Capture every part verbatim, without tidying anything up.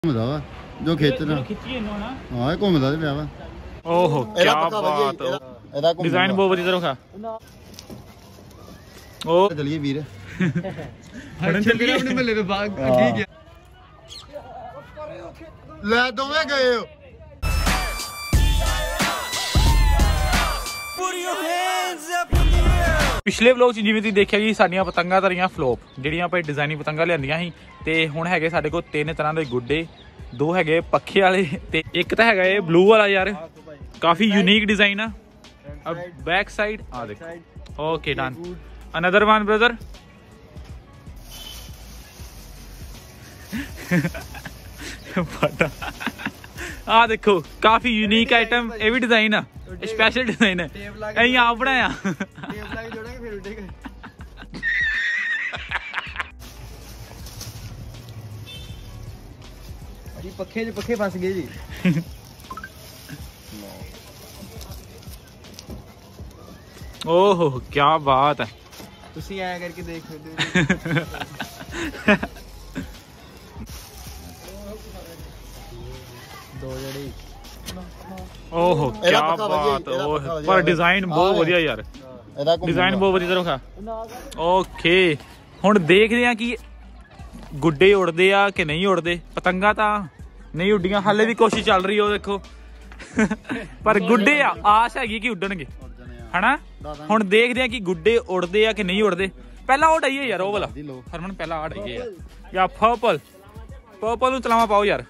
घूमदा वा जो खिचना हां घूमदा ते पिया वा ओहो क्या बात है डिजाइन बहुत बढ़िया तरह का ओ चलिए वीर हड़न चलिए अपने महल्ले में बाग ठीक है ले दोवे गए हो पिछले व्लॉग च जिवें तुसीं देखिया कि साडियां पतंगां तरीਆਂ फ्लॉप ਜਿਹੜੀਆਂ ਆਪਾਂ डिजाइनिंग पतंगां ਲਿਆਂਦੀਆਂ ਸੀ ਤੇ ਹੁਣ ਹੈਗੇ ਸਾਡੇ ਕੋਲ ਤਿੰਨ ਤਰ੍ਹਾਂ ਦੇ ਗੁੱਡੇ ਦੋ ਹੈਗੇ ਪੱਖੇ ਵਾਲੇ ਤੇ ਇੱਕ ਤਾਂ ਹੈਗਾ ਇਹ ਬਲੂ ਵਾਲਾ ਯਾਰ ਕਾਫੀ यूनिक डिजाइन ਆ अब बैक साइड आ देखो okay done another one brother आ देखो काफी यूनिक आइटम ये भी डिजाइन आ स्पेशल डिजाइन है अं आप बनाया पखे च पखे फस गए जी ओहो क्या बात है तुसी आया करके देख सकते दो जड़ी ओहो क्या बात पर डिजाइन बहुत बढ़िया यार डिजाइन बहुत बढ़िया तरह का ओके हुण देखदे आ कि गुड्डे उड़दे आ कि नहीं उड़दे पतंगा तां नहीं उड्डियां हाले भी कोशिश चल रही है देखो पर गुड्डे आ आस हैगी कि उड्डणगे है ना हुण देखदे आ कि गुड्डे उड़दे आ कि नहीं उड़दे पहला ओ डाइए यार ओ वाला हरमन पहला आ डाइए यार या पर्पल पर्पल नूं तलावा पाओ यार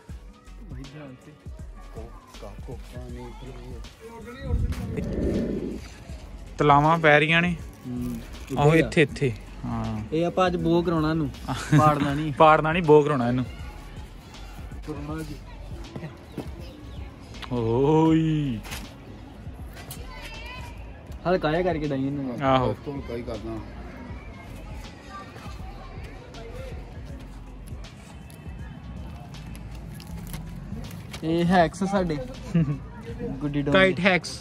तलावा पै रही ने आहो इत्थे इत्थे हां ए आपां अज बो कराउणा नूं पाड़ना नहीं पाड़ना नहीं बो कराउणा इनू ओई हल्का जिहा करके डाई इनू आहो तो कई करना ए हैक्स साडे गुड्डी डॉग काइट हैक्स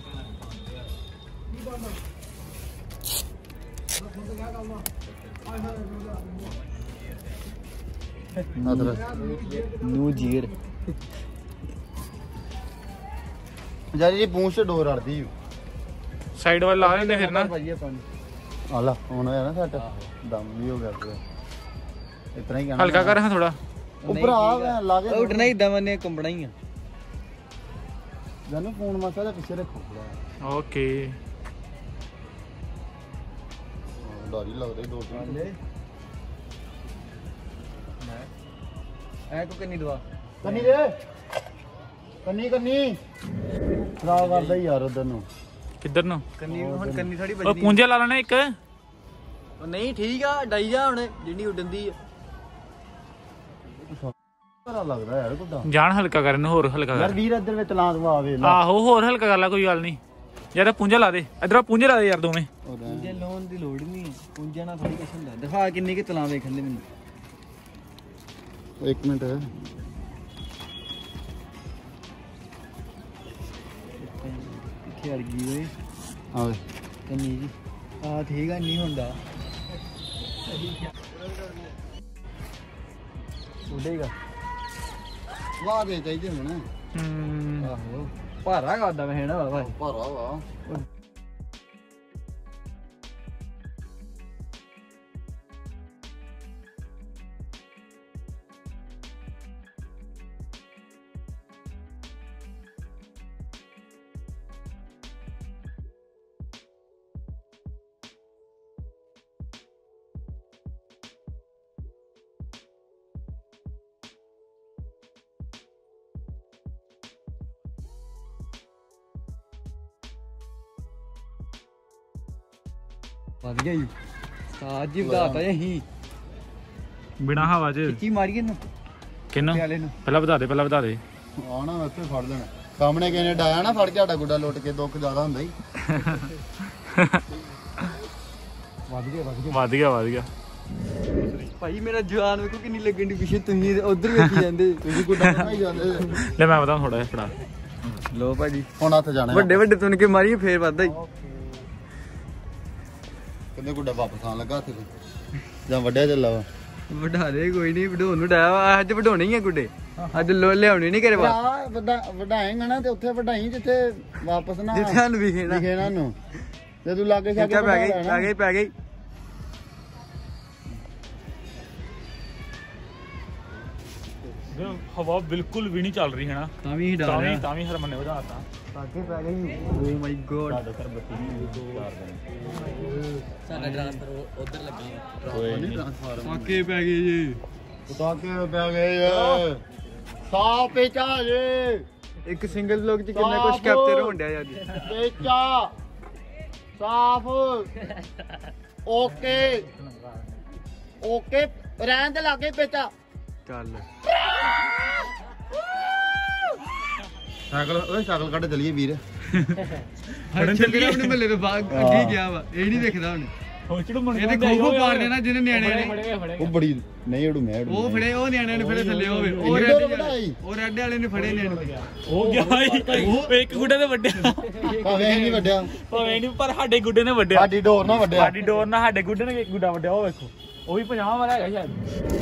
नू जीर यार ये पूंछ से डोर अड़दी साइड वाले ला लेने फिर ना आला होना है ना सेट दम भी हो गया इतना ही कहना हल्का कर हां थोड़ा ऊपर आ लागे उठना ही दम ने कंबना ही है जानो फोन मासा दे पीछे रखो थोड़ा ओके डरी लग रही दो तीन ए को कितनी दवा कन्नी रे कन्नी कन्नी खराब करदा यार उधर नु किधर नु कन्नी हुन कन्नी थोड़ी ओ बजनी पूंजे ला लेना एक नहीं ठीक आ डाई जा हुन जिन्नी उडंदी है बड़ा लगदा यार कुदा जान हल्का करन होर हल्का यार कर वीर इधर वे तलां दवा आवे आहो होर हल्का कर ला कोई गल नहीं यार पूंजा ला दे इधर पूंजे ला दे यार दोवें पूंजे लोन दी लोड़ नहीं पूंजे ना थोड़ी कुछ हुंदा दिखा किन्नी के तलां वेखन दे मैनू एक मिनट है पिछे अड़गी ओए आवे कन्नी जी आ ठीक है नहीं हुंदा उड़ेगा वाह दे चाहिए हुन हम्म आहो भारा करदा मैं ना बाबा भरा वा ਵੱਧ ਗਿਆ ਜੀ ਸਾਜ ਜੀ ਵਧਾਤਾ ਅਸੀਂ बिना हवा च ਕੀ ਮਾਰੀਏ ਨੂੰ किन्नू ਵਾਲੇ ਨੂੰ पहला बता दे पहला बता दे ਆਣਾ ਵੈਸੇ ਫੜ ਲੈਣਾ ਸਾਹਮਣੇ ਕਿਨੇ ਡਾਇਆ ਨਾ ਫੜ ਕੇ ਸਾਡਾ ਗੁੱਡਾ ਲੁੱਟ ਕੇ ਦੁੱਖ ਜ਼ਿਆਦਾ ਹੁੰਦਾ ਹੀ ਵੱਧ ਗਿਆ ਵੱਧ ਗਿਆ वध गया वध गया ਭਾਈ ਮੇਰਾ ਜਵਾਨ ਵੇਖੋ ਕਿੰਨੀ ਲੱਗਣ ਦੀ ਪਿੱਛੇ ਤੁਸੀਂ ਉਧਰ ਵੇਖੀ ਜਾਂਦੇ ਤੁਸੀਂ ਗੁੱਡਾ ਬਣਾਈ ਜਾਂਦੇ ले मैं बताऊं थोड़ा फड़ा ਲੋ ਭਾਜੀ ਹੁਣ ਹੱਥ ਜਾਣਾ ਵੱਡੇ ਵੱਡੇ ਤੁਨ ਕੇ ਮਾਰੀਏ ਫੇਰ ਵੱਧਦਾ ਹੀ ਕਿੰਨੇ ਗੁੱਡਾ ਵਾਪਸ ਆਣ ਲੱਗਾ ਹੱਥ ਤੇ ਜਾਂ ਵੱਡਿਆ ਚੱਲਾ ਵਾ ਵਢਾ ਦੇ ਕੋਈ ਨਹੀਂ ਵਢਾਉਣ ਨੂੰ ਡਾਇਆ ਅੱਜ ਵਢਾਉਣੇ ਹੀ ਆ ਗੁੱਡੇ ਅੱਜ ਲੋ ਲਿਆਉਣੀ ਨਹੀਂ ਘਰੇ ਵਾਪਸ ਵਢਾਏਗਾ ਨਾ ਤੇ ਉੱਥੇ ਵਢਾਈ ਜਿੱਥੇ ਵਾਪਸ ਨਾ ਜਿੱਥੇ ਸਾਨੂੰ ਵਿਖੇ ਨਾ ਵਿਖੇ ਨਾ ਨੂੰ ਤੇ ਤੂੰ ਲਾਗੇ ਛਾਗੇ ਪੈ ਗਈ ਪੈ ਗਈ ਪੈ ਗਈ ਹਵਾ ਬਿਲਕੁਲ ਵੀ ਨਹੀਂ ਚੱਲ ਰਹੀ ਹੈ ਨਾ ਤਾਂ ਵੀ ਡਾ ਤਾਂ ਵੀ ਤਾਂ ਵੀ ਹਰਮਨ ਨੇ ਵਧਾਤਾ ਅੱਗੇ ਪੈ ਗਈ ਓ ਮਾਈ ਗੋਡ ਸਾਡੇ ਘਰ ਬੱਤੀ ਨਹੀਂ ਚਾਰ ਦਿਨ ਸਾਡਾ ਟ੍ਰਾਂਸਫਰ ਉਧਰ ਲੱਗਾ ਕੋਈ ਨਹੀਂ ਅੱਗੇ ਪੈ ਗਈ ਜੀ ਪਟਾਕੇ ਪੈ ਗਏ ਏ ਸਾਫ ਪੇਚਾ ਜੇ ਇੱਕ ਸਿੰਗਲ ਬਲੌਗ ਚ ਕਿੰਨਾ ਕੁਝ ਕੈਪਚਰ ਹੋਣ ਡਿਆ ਅੱਜ ਪੇਚਾ ਸਾਫ ਓਕੇ ਓਕੇ ਰਹਿਣ ਦੇ ਲਾਗੇ ਪੇਚਾ ਚੱਲ ਸਾਈਕਲ ਓਏ ਸਾਈਕਲ ਕੱਢ ਚਲੀਏ ਵੀਰ ਫੜਨ ਚੱਲੇ ਆਪਣੇ ਮੱਲੇ ਤੋਂ ਬਾਗ ਅੱਗੇ ਗਿਆ ਵਾ ਇਹ ਨਹੀਂ ਦੇਖਦਾ ਹੁਣ ਹੋਚੜੂ ਮੁੰਡੇ ਇਹਦੇ ਖੋਖੋ ਪਾੜ ਦੇਣਾ ਜਿਹਨੇ ਨਿਆਣੇ ਨੇ ਉਹ ਬੜੀ ਨਹੀਂ ਉਡੂ ਮੈਂ ਉਹ ਫੜੇ ਉਹ ਨਿਆਣਿਆਂ ਨੇ ਫੜੇ ਥੱਲੇ ਹੋਵੇ ਉਹ ਰੈੱਡ ਉਹ ਰੈੱਡ ਵਾਲੇ ਨੇ ਫੜੇ ਨਿਆਣੇ ਉਹ ਗਿਆ ਉਹ ਇੱਕ ਗੁੱਡੇ ਤੇ ਵੱਡਿਆ ਭਾਵੇਂ ਨਹੀਂ ਵੱਡਿਆ ਭਾਵੇਂ ਨਹੀਂ ਪਰ ਸਾਡੇ ਗੁੱਡੇ ਨੇ ਵੱਡਿਆ ਸਾਡੀ ਡੋਰ ਨਾ ਵੱਡਿਆ ਸਾਡੀ ਡੋਰ ਨਾਲ ਸਾਡੇ ਗੁੱਡੇ ਨੇ ਇੱਕ ਗੁੱਡਾ ਵੱਡਿਆ ਉਹ ਵੇਖੋ ਉਹ ਵੀ ਪੰਜਾਹ ਵਾਲਾ ਹੈਗਾ ਸ਼ਾਇਦ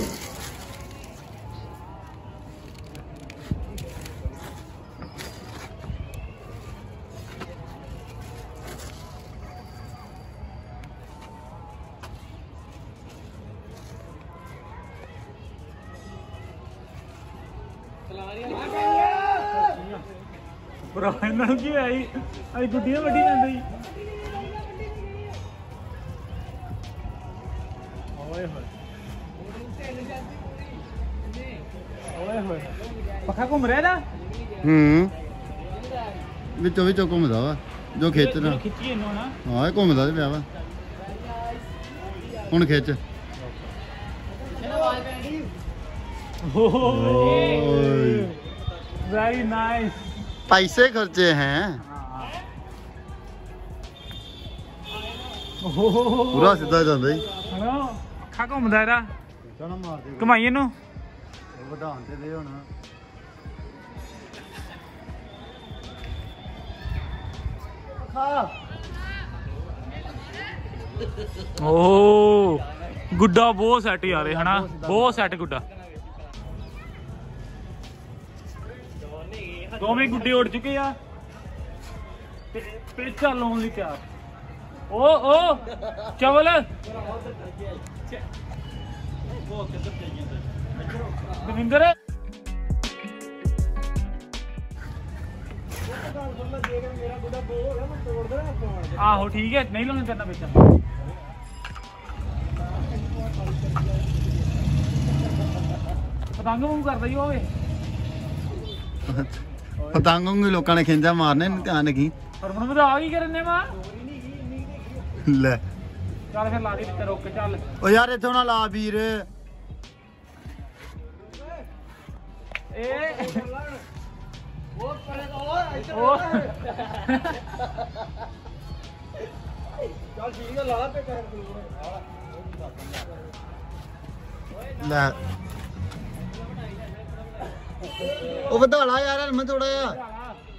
ਭਰਾ ਇਹਨਾਂ ਨੂੰ ਕੀ ਹੋਇਆ ਜੀ ਅਸੀਂ ਗੁੱਡੀਆਂ ਵੱਢੀ ਜਾਂਦੇ ਜੀ ਓਏ ਹੋਏ ਓਏ ਹੋਏ ਪੱਖਾ ਘੁੰਮ ਰਿਹਾ ਨਾ ਹੂੰ ਵਿੱਚੋਂ ਵਿੱਚੋਂ ਘੁੰਮਦਾ ਵਾ ਜੋ ਖਿੱਚਣਾ ਖਿੱਚੀ ਇਹਨੂੰ ਨਾ ਹਾਂ ਇਹ ਘੁੰਮਦਾ ਤੇ ਪਿਆ ਵਾ ਹੁਣ ਖਿੱਚ ਓਏ ਵੈਰੀ ਨਾਈਸ ਪੈਸੇ ਖਰਚੇ ਹੈ ਪੂਰਾ ਸਿੱਧਾ ਜਾਂਦਾ ਹੀ ਹਣਾ ਅੱਖਾਂ ਘੁੰਮਦਾ ਇਹਦਾ ਚਣਾ ਮਾਰ ਦੇ ਘਮਾਈ ਇਹਨੂੰ ਵਧਾਉਣ ਤੇ ਦੇ ਹੁਣ ਓ ਗੁੱਡਾ ਬਹੁਤ ਸੈੱਟ ਯਾਰ ਇਹ ਹਨਾ ਬਹੁਤ ਸੈੱਟ ਗੁੱਡਾ ਦੋਵੇਂ ਗੁੱਡੇ ਉੱਡ ਚੁੱਕੇ ਆ ਤੇ ਪੇਚਾ ਲਾਉਣ ਲਈ ਤਿਆਰ ਓ ਓ ਚਵਲ ਦਵਿੰਦਰ ਆਹੋ ਠੀਕ ਹੈ ਨਹੀਂ ਲਾਉਣਾ ਕਰਨਾ ਪੇਚਾ ਪਤੰਗ ਵਾਂਗੂ ਕਰਦਾ ਹੀ ਹੋਵੇ ਪਤੰਗ ਨੂੰ ਲੋਕਾਂ ਨੇ ਖਿੰਜਾ ਮਾਰਨੇ ਧਿਆਨ ਰੱਖੀ ਪਰ ਹੁਣ ਵਧਾ ਕੀ ਕਰਨੇ ਵਾ ਲੈ ਚੱਲ ਫਿਰ ਲਾ ਦੇ ਤੇ ਰੁੱਕ ਚੱਲ ਓ ਯਾਰ ਇੱਥੋਂ ਨਾ ਲਾ ਵੀਰ ਏ ਉਹ ਪਰੇ ਉਹ ਉਹ ਚੱਲ ਠੀਕ ਹੈ ਲਾ ਪੇ ਕਰ ਲੈ ਉਹ ਵਧਾਲਾ ਯਾਰ ਮੈਂ ਥੋੜਾ ਜਿਹਾ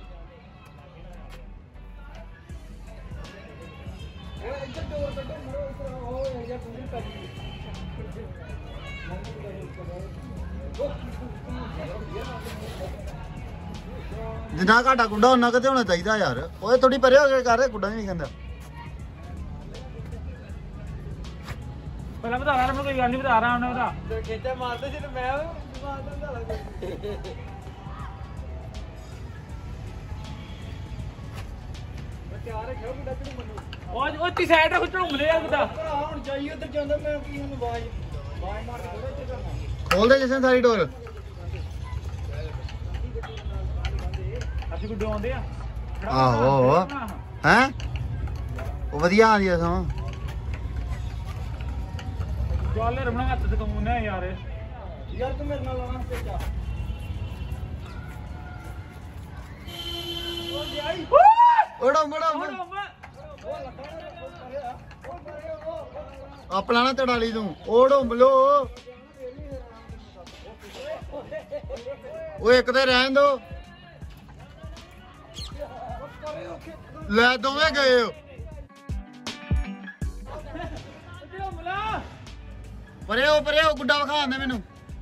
ਜਿੰਨਾ ਘਾਟਾ ਗੁੱਡਾ ਉਹਨਾਂ ਕਿਤੇ ਹੋਣਾ ਚਾਹੀਦਾ ਯਾਰ ਓਏ ਥੋੜੀ ਪਰੇ ਹੋ ਕੇ ਕਰ ਗੁੱਡਾ ਨਹੀਂ ਕਹਿੰਦਾ ਪਹਿਲਾਂ ਵਧਾ ਰਹਾ ਮੈਂ ਕੋਈ ਗੱਲ ਨਹੀਂ ਵਧਾ ਰਹਾ ਉਹਨੇ ਵਧਾ ਖੇਚਾ ਮਾਰਦੇ ਸੀ ਤੇ ਮੈਂ ਮਾਰਦਾ ਹੁੰਦਾ ਲੱਗ ਮੈਂ ਤਿਆਰ ਰੱਖਿਆ ਮੁੰਡਾ ਕਿਹਨੂੰ ਮੰਨੂ ਉਹ ਉਹ ਤੀ ਸਾਈਡ ਰੱਖ ਝੁੰਮਦੇ ਆ ਕਿਦਾ ਭਰਾ ਹੁਣ ਜਾਈ ਉੱਧਰ ਜਾਂਦਾ ਮੈਂ ਕੀ ਉਹਨੂੰ ਆਵਾਜ਼ ਆਵਾਜ਼ ਮਾਰ ਕੇ ਥੋੜਾ ਇੱਥੇ ਕਰਨਾ ਖੋਲ ਦੇ ਜਿਸਨ ਸਾਰੀ ਡੋਰ ਅਸੀਂ ਗੁੱਡੇ ਆਉਂਦੇ ਆ ਆਹੋ ਹੈ ਉਹ ਵਧੀਆ ਆਂਦੀ ਆ ਸਮਾਂ ਚੱਲ ਰਮਣਾ ਹੱਥ ਤੇ ਕਮੂਨਾ ਯਾਰ ਯਾਰ ਤੂੰ ਮੇਰੇ ਨਾਲ ਆਉਣਾ ਪੇਚਾ ਉਹ ਜਾਈ ਓੜਾ ਮੋੜਾ ਆਪਣਾ ਨਾ ਤੜਾਲੀ ਤੂੰ ਓੜੋ ਮਲੋ ਉਹ ਇੱਕ ਤੇ ਰਹਿਣ ਦੋ ਲੈ ਦੋਵੇਂ ਗਏ ਹੋ ਪਰੇ ਉਹ ਪਰੇ ਉਹ ਗੁੱਡਾ ਵਿਖਾ ਦੇ ਮੈਨੂੰ।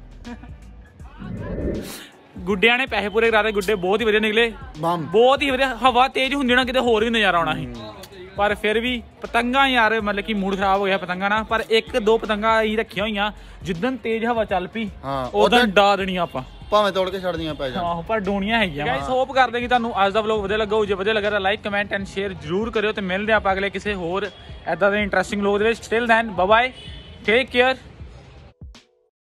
ਗੁੱਡਿਆਂ ਨੇ ਪੈਸੇ ਪੂਰੇ ਕਰਾਤੇ, ਗੁੱਡੇ ਬਹੁਤ ਹੀ ਵਧੀਆ ਨਿਕਲੇ, ਬੰਮ ਬਹੁਤ ਹੀ ਵਧੀਆ। ਹਵਾ ਤੇਜ਼ ਹੁੰਦੀ ਨਾ ਕਿਤੇ ਹੋਰ ਵੀ ਨਜ਼ਾਰਾ ਆਉਣਾ ਸੀ, ਪਰ ਫਿਰ ਵੀ ਪਤੰਗਾਂ ਯਾਰ ਮਤਲਬ ਕਿ ਮੂਡ ਖਰਾਬ ਹੋ ਗਿਆ ਪਤੰਗਾਂ ਨਾਲ। ਪਰ ਇੱਕ ਦੋ ਪਤੰਗਾਂ ਅਸੀਂ ਰੱਖੀਆਂ ਹੋਈਆਂ, ਜਿੱਦਣ ਤੇਜ਼ ਹਵਾ ਚੱਲ ਪਈ ਹਾਂ ਉਦੋਂ ਡਾ ਦੇਣੀਆਂ ਆਪਾਂ, ਭਾਵੇਂ ਤੋੜ ਕੇ ਛੱਡਦੀਆਂ ਪੈ ਜਾਣ। ਆਹੋ ਪਰ ਡੋਣੀਆਂ ਹੈਗੀਆਂ। ਗਾਇਸ ਹੋਪ ਕਰਦੇ ਕਿ ਤੁਹਾਨੂੰ ਅੱਜ ਦਾ ਵਲੌਗ ਵਧੀਆ ਲੱਗਾ ਹੋਊ। ਜੇ ਵਧੀਆ ਲੱਗਾ ਤਾਂ ਲਾਈਕ ਕਮੈਂਟ ਐਂਡ ਸ਼ੇਅਰ ਜ਼ਰੂਰ ਕਰਿਓ, ਤੇ ਮਿਲਦੇ ਆਪਾਂ ਅਗਲੇ ਕਿਸੇ ਹੋਰ ਐਦਾਂ ਦੇ ਇੰਟਰਸਟਿੰਗ ਵਲੌਗ ਦੇ ਵਿੱਚ। Till then bye bye, take care.